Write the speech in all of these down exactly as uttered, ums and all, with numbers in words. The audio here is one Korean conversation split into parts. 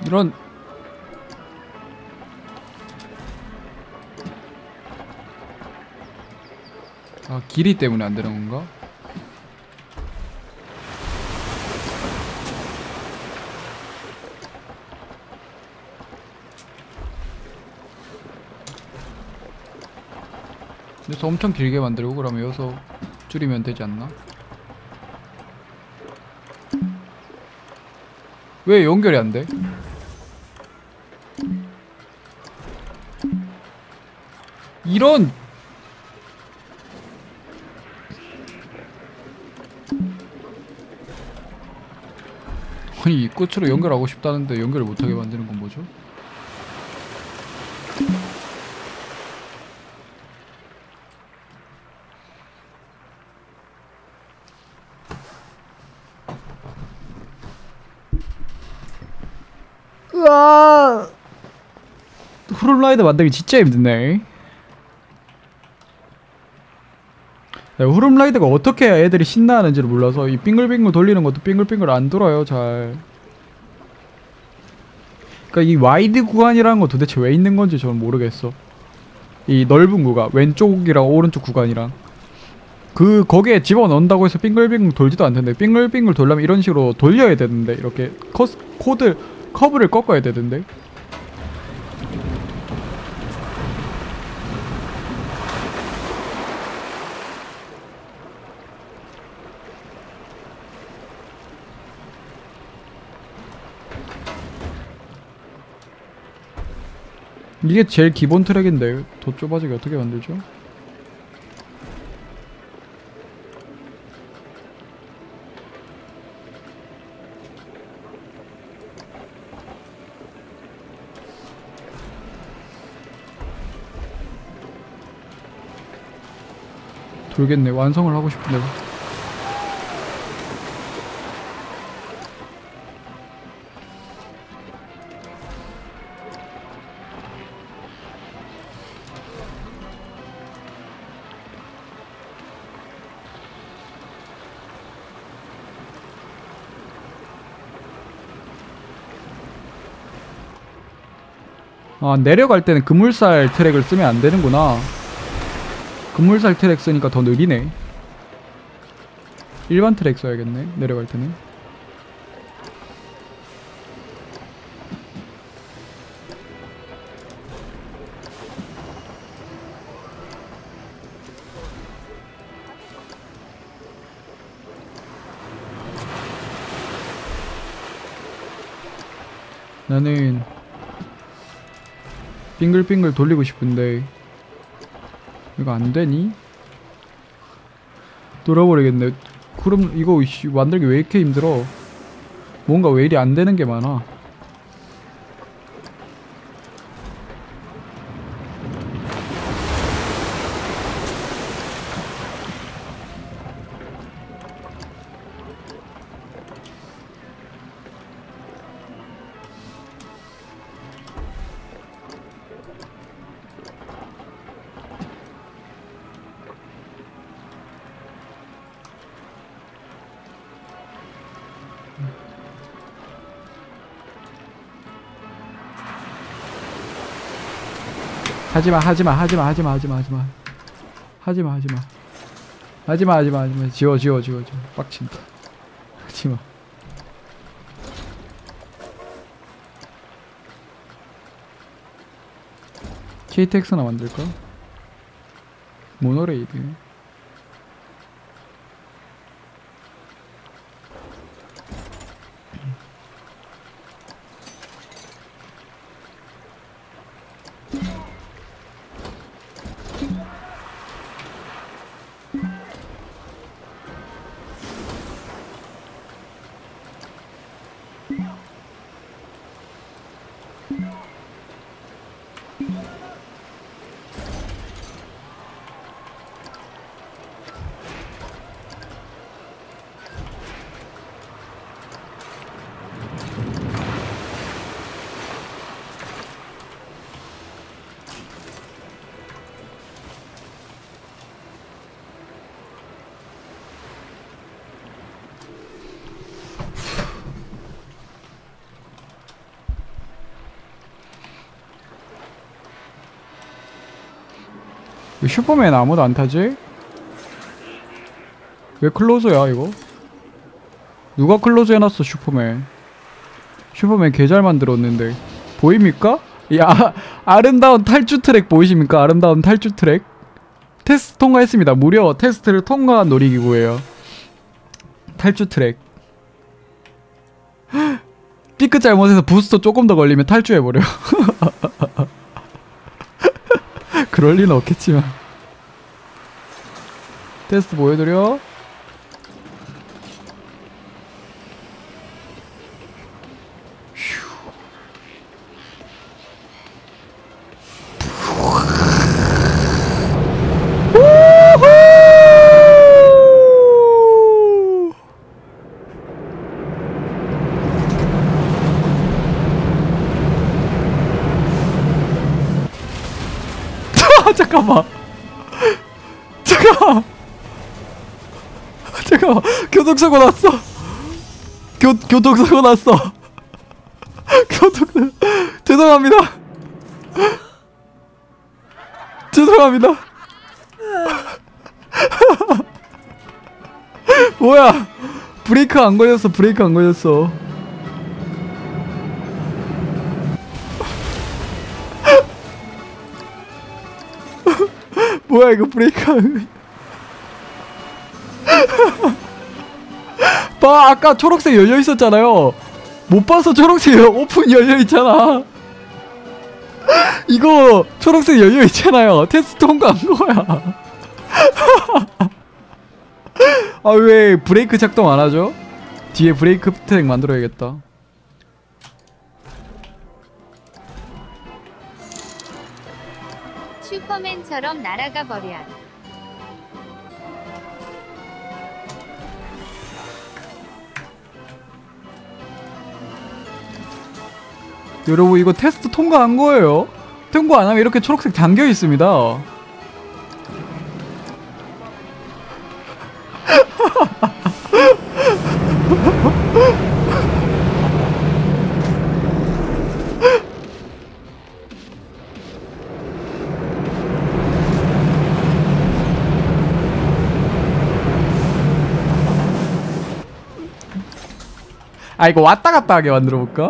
이런. 아, 길이 때문에 안 되는 건가? 여기서 엄청 길게 만들고 그러면 여기서 줄이면 되지 않나? 왜 연결이 안 돼? 이런! 아니, 이 꽃으로 연결하고 싶다는데 연결을 못하게 만드는 건 뭐죠? 으아! 후룸라이더 만들기 진짜 힘드네. 후룸라이더가 어떻게 해야 애들이 신나하는지를 몰라서 이 빙글빙글 돌리는 것도 빙글빙글 안 돌아요 잘. 그니까 이 와이드 구간이라는 거 도대체 왜 있는 건지 저는 모르겠어. 이 넓은 구간, 왼쪽이랑 오른쪽 구간이랑 그 거기에 집어넣는다고 해서 빙글빙글 돌지도 않던데. 빙글빙글 돌려면 이런 식으로 돌려야 되는데, 이렇게 커스, 코드 커브를 꺾어야 되던데. 이게 제일 기본 트랙인데 더 좁아지게 어떻게 만들죠? 돌겠네. 완성을 하고 싶은데. 아, 내려갈 때는 그물살 트랙을 쓰면 안 되는구나. 그물살 트랙 쓰니까 더 느리네. 일반 트랙 써야겠네, 내려갈 때는. 나는 빙글빙글 돌리고 싶은데 이거 안되니? 돌아버리겠네. 그럼 이거 이씨, 만들기 왜 이렇게 힘들어? 뭔가 왜 이리 안되는 게 많아. 하지마 하지마 하지마 하지마 하지마 하지마 하지마 하지마 하지마 하지마 하지마 지워 지워 지워 지워 빡친다. 하지마. 케이티엑스나 만들까? 모노레일이네. 슈퍼맨 아무도 안 타지? 왜 클로즈야 이거? 누가 클로즈 해놨어 슈퍼맨. 슈퍼맨 개 잘 만들었는데. 보입니까? 이 아, 아름다운 탈주 트랙 보이십니까? 아름다운 탈주 트랙. 테스트 통과했습니다. 무려 테스트를 통과한 놀이기구예요. 탈주 트랙. 삐끗 잘못해서 부스터 조금 더 걸리면 탈주해버려. 그럴 리는 없겠지만. 테스트 보여드려. 잠깐만. 잠깐만. 잠깐만. 교통사고 났어. 교, 교통사고 났어. 교통, 죄송합니다. 죄송합니다. 뭐야. 브레이크 안 걸렸어. 브레이크 안 걸렸어. 뭐야 이거 브레이크. 봐 아까 초록색 열려 있었잖아요. 못 봐서 초록색 오픈 열려 있잖아. 이거 초록색 열려 있잖아요. 테스트 통과한 거야. 아 왜 브레이크 작동 안 하죠? 뒤에 브레이크 트랙 만들어야겠다. 슈퍼맨처럼 날아가 버려. 여러분 이거 테스트 통과한 거예요. 통과 안 하면 이렇게 초록색 잠겨 있습니다. 아 이거 왔다 갔다 하게 만들어 볼까?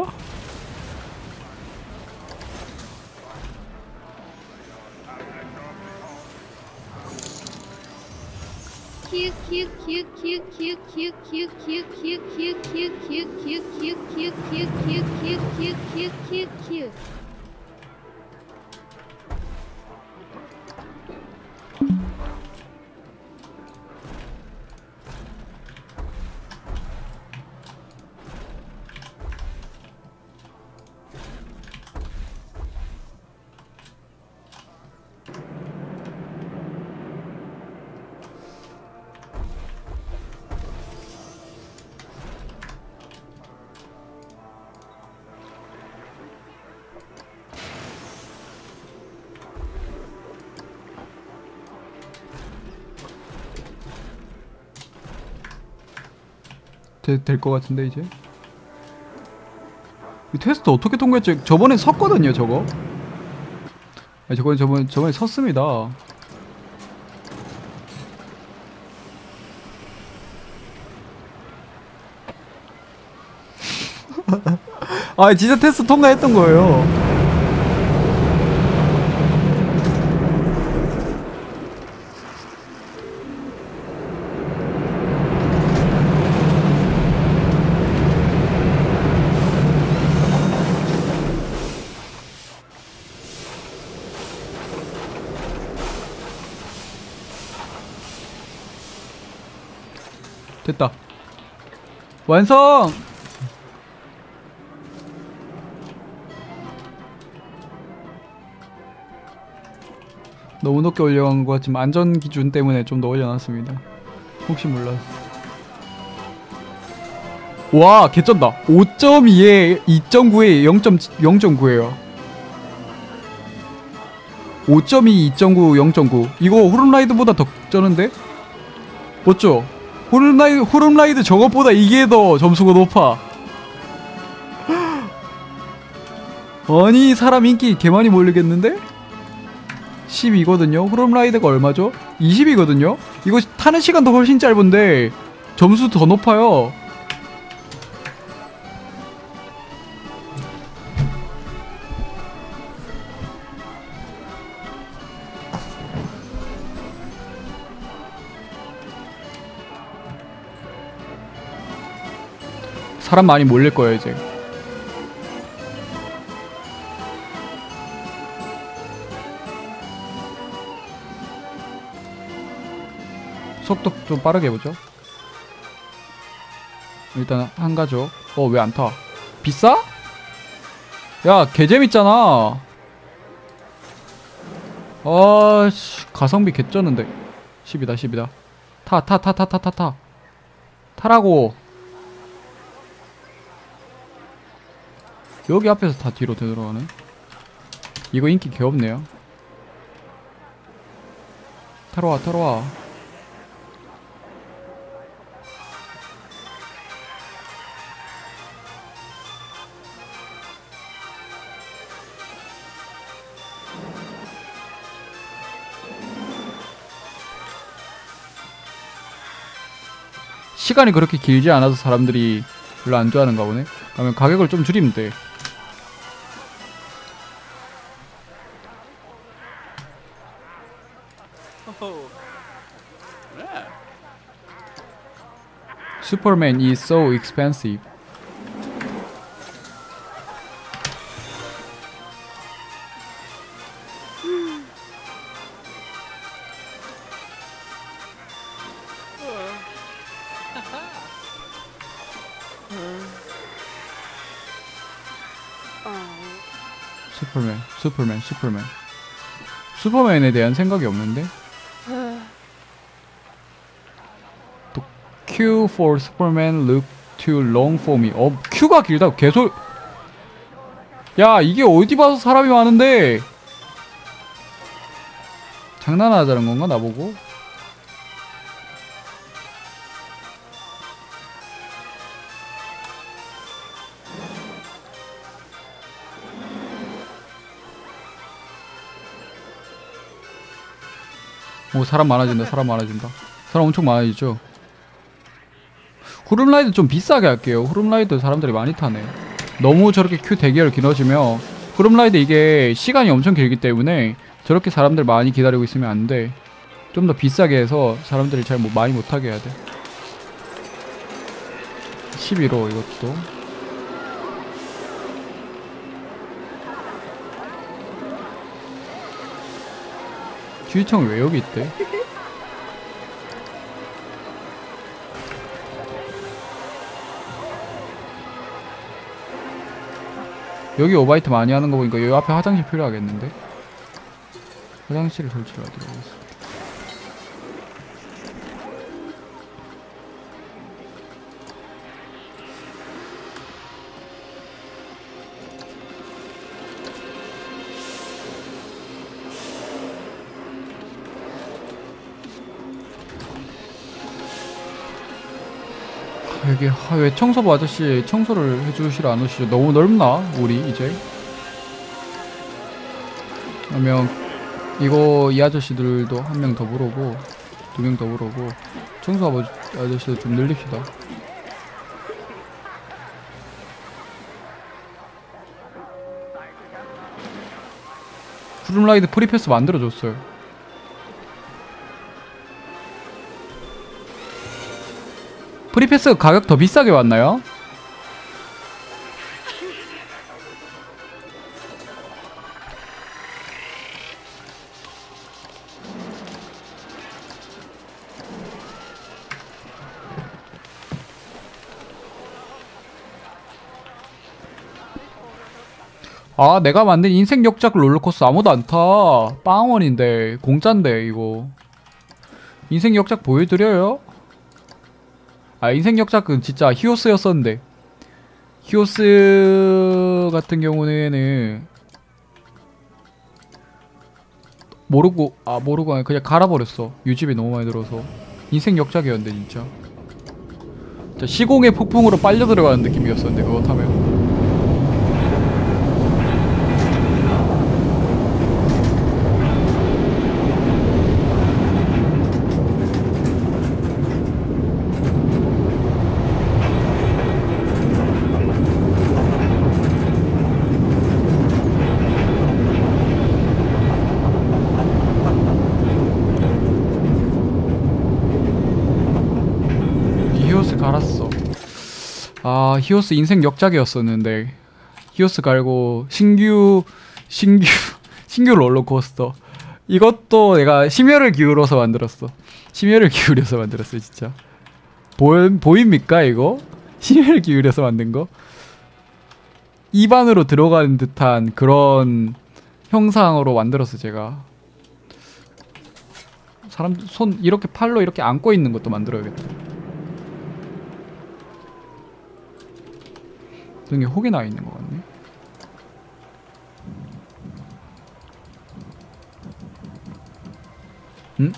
될 것 같은데 이제. 이 테스트 어떻게 통과했지? 저번에 섰거든요 저거. 아니 저번에 저번에 저번에 섰습니다. 아 진짜 테스트 통과했던 거예요. 됐다. 완성! 너무 높게 올려간 것 같지만 안전 기준 때문에 좀 더 올려놨습니다. 혹시 몰라서. 와 개쩐다. 오 점 이에 이 점 구에 영 점 구예요. 오 점 이, 이 점 구, 영 점 구. 이거 호름라이드보다 더 쩌는데? 맞죠? 호름라이드, 호름라이드 저것보다 이게 더 점수가 높아. 아니 사람 인기 개 많이 몰리겠는데? 십이거든요. 호름라이드가 얼마죠? 이십이거든요. 이거 타는 시간도 훨씬 짧은데 점수 더 높아요. 사람 많이 몰릴 거예요 이제. 속도 좀 빠르게 해보죠. 일단 한 가죠. 어, 왜 안 타? 비싸? 야, 개재밌잖아. 아씨, 가성비 개쩌는데. 십이다, 십이다. 타, 타, 타, 타, 타, 타, 타. 타라고. 여기 앞에서 다 뒤로 되돌아가네. 이거 인기 개없네요. 타러 와, 타러 와. 시간이 그렇게 길지 않아서 사람들이 별로 안 좋아하는가 보네. 그러면 가격을 좀 줄이면 돼. Superman is so expensive. 슈퍼맨, 슈퍼맨, 슈퍼맨. 슈퍼맨에 대한 생각이 없는데? 또 Q for Superman look too long for me. 어, Q가 길다고 개소. 야, 이게 어디 봐서 사람이 많은데? 장난하자는 건가 나보고? 오, 사람 많아진다. 사람 많아진다. 사람 엄청 많아지죠. 후룸라이드 좀 비싸게 할게요. 후룸라이드 사람들이 많이 타네. 너무 저렇게 큐 대기열 길어지면 후룸라이드 이게 시간이 엄청 길기 때문에 저렇게 사람들 많이 기다리고 있으면 안 돼. 좀 더 비싸게 해서 사람들이 잘 뭐 많이 못 타게 해야 돼. 십일 호 이것도. 주유청이 왜 여기 있대? 여기 오바이트 많이 하는 거 보니까 여기 앞에 화장실 필요하겠는데? 화장실을 설치를 하도록 하겠습니다. 여기 아, 왜 청소부 아저씨 청소를 해주시러 안 오시죠? 너무 넓나? 우리 이제? 그러면 이거 이 아저씨들도 한 명 더 부르고 두 명 더 부르고 청소 아버 아저씨도 좀 늘립시다. 후룸라이드 프리패스 만들어줬어요. 프리패스 가격 더 비싸게 왔나요? 아, 내가 만든 인생 역작 롤러코스터 아무도 안 타. 빵원인데 공짠데 이거. 인생 역작 보여드려요? 아, 인생 역작은 진짜 히오스였었는데 히오스 같은 경우에는 모르고 아 모르고 그냥 갈아버렸어. 유지비 너무 많이 들어서. 인생 역작이었는데 진짜. 진짜 시공의 폭풍으로 빨려 들어가는 느낌이었었는데 그거 타면. 히오스 갈았어. 아 히오스 인생 역작이었었는데 히오스 갈고 신규 신규 신규 롤러코스터. 이것도 내가 심혈을 기울여서 만들었어. 심혈을 기울여서 만들었어 진짜. 보, 보입니까 이거? 심혈을 기울여서 만든 거? 입안으로 들어가는 듯한 그런 형상으로 만들었어 제가. 사람 손 이렇게 팔로 이렇게 안고 있는 것도 만들어야겠다. 등에 혹이 나 있는 것 같네. 응?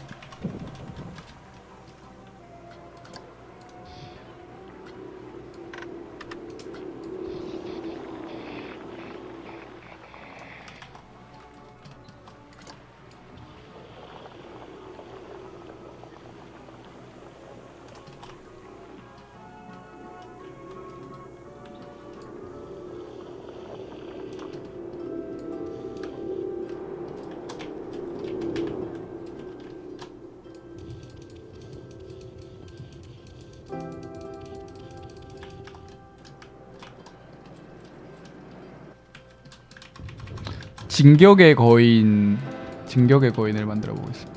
진격의 거인, 진격의 거인을 만들어 보겠습니다.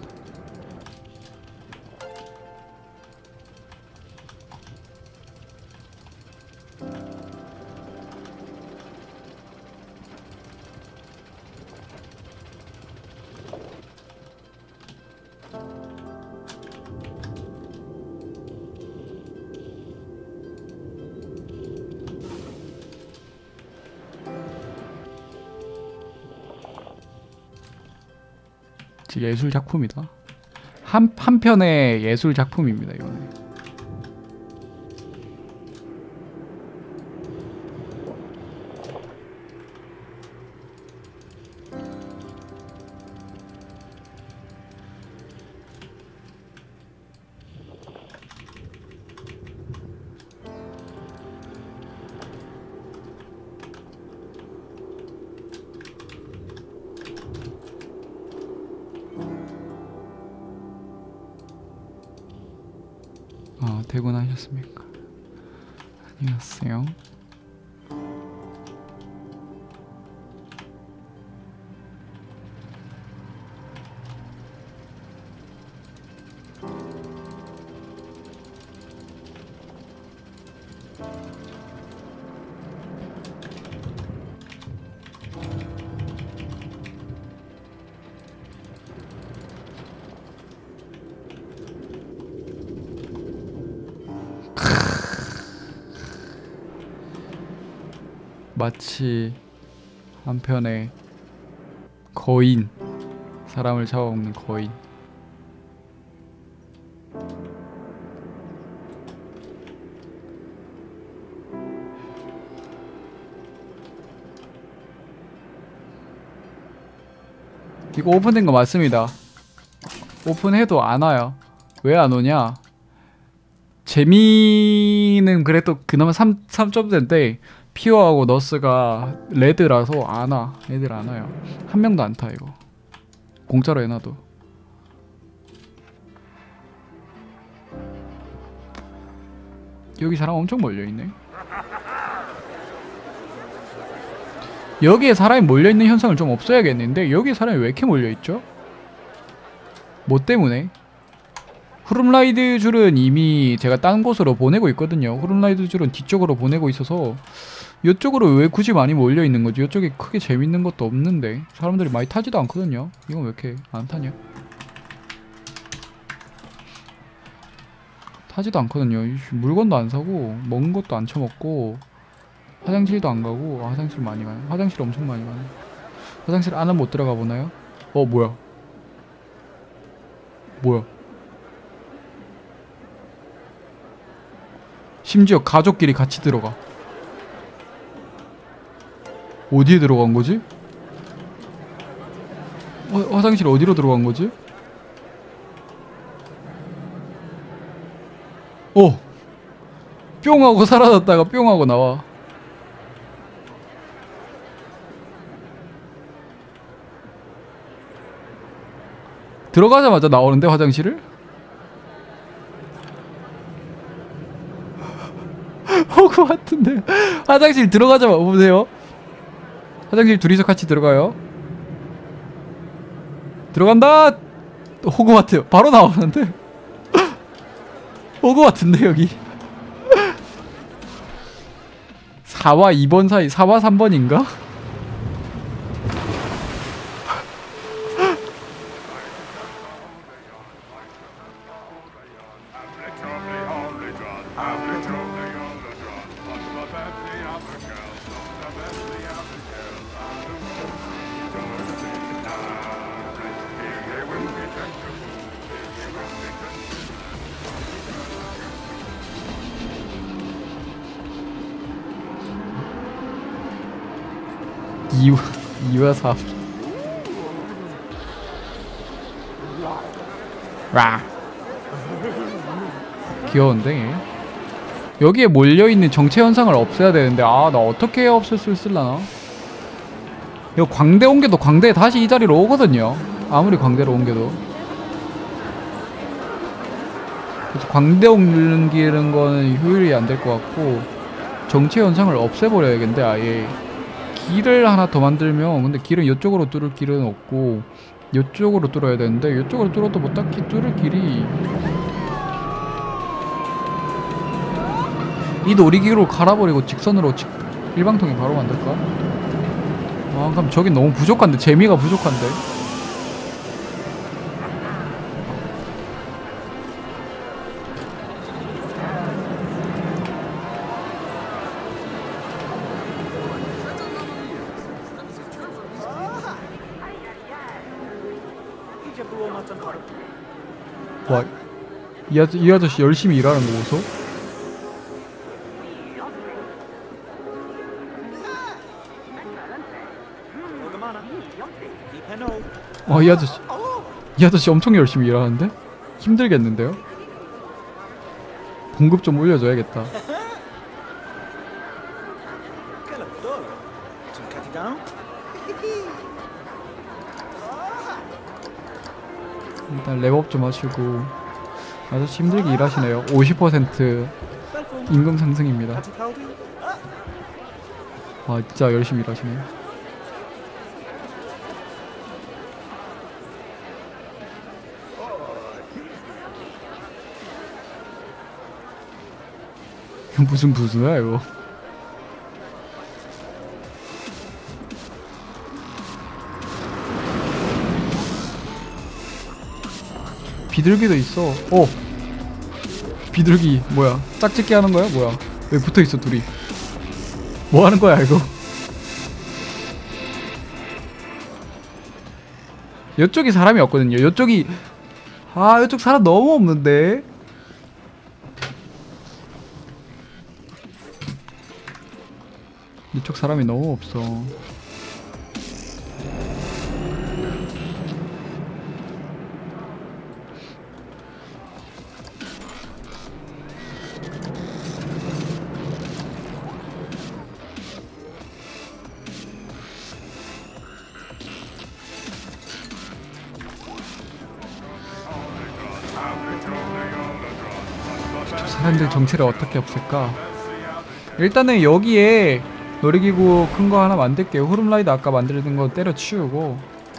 예술 작품이다. 한, 한 편의 예술 작품입니다 이거는. 아, 퇴근하셨습니까? 안녕하세요. 마치 한편의 거인, 사람을 잡아먹는 거인. 이거 오픈된 거 맞습니다. 오픈해도 안 와요. 왜 안 오냐? 재미는 그래도 그나마 삼 점대인데 피오하고 너스가 레드라서 안 와. 애들 안 와요. 한 명도 안 타 이거. 공짜로 해놔도. 여기 사람 엄청 몰려있네. 여기에 사람이 몰려있는 현상을 좀 없애야겠는데 여기에 사람이 왜 이렇게 몰려있죠? 뭐 때문에? 후룸라이드 줄은 이미 제가 딴 곳으로 보내고 있거든요. 후룸라이드 줄은 뒤쪽으로 보내고 있어서 이쪽으로 왜 굳이 많이 몰려있는 거지? 이쪽에 크게 재밌는 것도 없는데 사람들이 많이 타지도 않거든요. 이건 왜 이렇게 안 타냐? 타지도 않거든요. 물건도 안 사고 먹은 것도 안 처먹고 화장실도 안 가고. 아, 화장실 많이 가요. 화장실 엄청 많이 가요. 화장실 안은 못 들어가 보나요? 어 뭐야 뭐야 심지어 가족끼리 같이 들어가. 어디에 들어간 거지? 화, 화장실 어디로 들어간 거지? 어! 뿅 하고 사라졌다가 뿅 하고 나와. 들어가자마자 나오는데 화장실을? 호그와트인데 화장실 들어가자 보세요. 화장실 둘이서 같이 들어가요. 들어간다. 호그와트 바로 나오는데. 호그와트인데 여기. 사와 이 번 사이, 사와 삼 번인가? 이와 이와 삼. 와. 귀여운데. 여기에 몰려있는 정체 현상을 없애야 되는데 아 나 어떻게 없앨 수 있을라나? 이거 광대 옮겨도 광대 다시 이 자리로 오거든요. 아무리 광대로 옮겨도. 그래서 광대 옮기는 거는 효율이 안 될 것 같고 정체 현상을 없애버려야겠는데 아예. 길을 하나 더 만들면 근데 길은 이쪽으로 뚫을 길은 없고 이쪽으로 뚫어야 되는데 이쪽으로 뚫어도 뭐 딱히 뚫을 길이 이 놀이기구를 갈아버리고 직선으로 직, 일방통행 바로 만들까? 아 그럼 저긴 너무 부족한데 재미가 부족한데 와, 이, 아저, 이 아저씨 열심히 일하는 거 보소? 와, 이 아저씨 이 아저씨 엄청 열심히 일하는데? 힘들겠는데요? 봉급 좀 올려줘야겠다. 일단 랩업 좀 하시고 아저씨 힘들게 일하시네요. 오십 퍼센트 임금 상승입니다. 와 진짜 열심히 일하시네요. 무슨 부수야 이거. 비둘기도 있어. 어 비둘기 뭐야 짝짓기 하는 거야 뭐야 왜 붙어있어 둘이. 뭐 하는 거야 이거. 이쪽이 사람이 없거든요. 이쪽이 아 이쪽 사람 너무 없는데. 이쪽 사람이 너무 없어. 사람들 정체를 어떻게 없앨까? 일단은 여기에 놀이기구 큰 거 하나 만들게요. 후룸라이드 아까 만들던 거 때려치우고.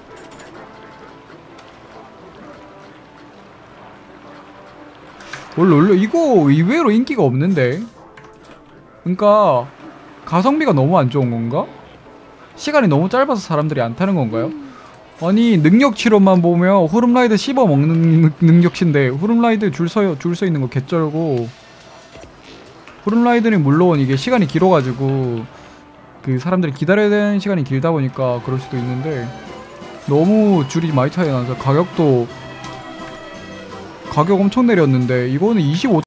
원래 원래 이거 의외로 인기가 없는데. 그러니까 가성비가 너무 안 좋은 건가? 시간이 너무 짧아서 사람들이 안 타는 건가요? 아니 능력치로만 보면 후룸라이드 씹어먹는 능력치인데 후룸라이드 줄 서 줄 서 있는 거 개쩔고, 후룸라이드는 물론 이게 시간이 길어가지고 그 사람들이 기다려야 되는 시간이 길다 보니까 그럴 수도 있는데 너무 줄이 많이 차이 나서 가격도 가격 엄청 내렸는데 이거는 이십오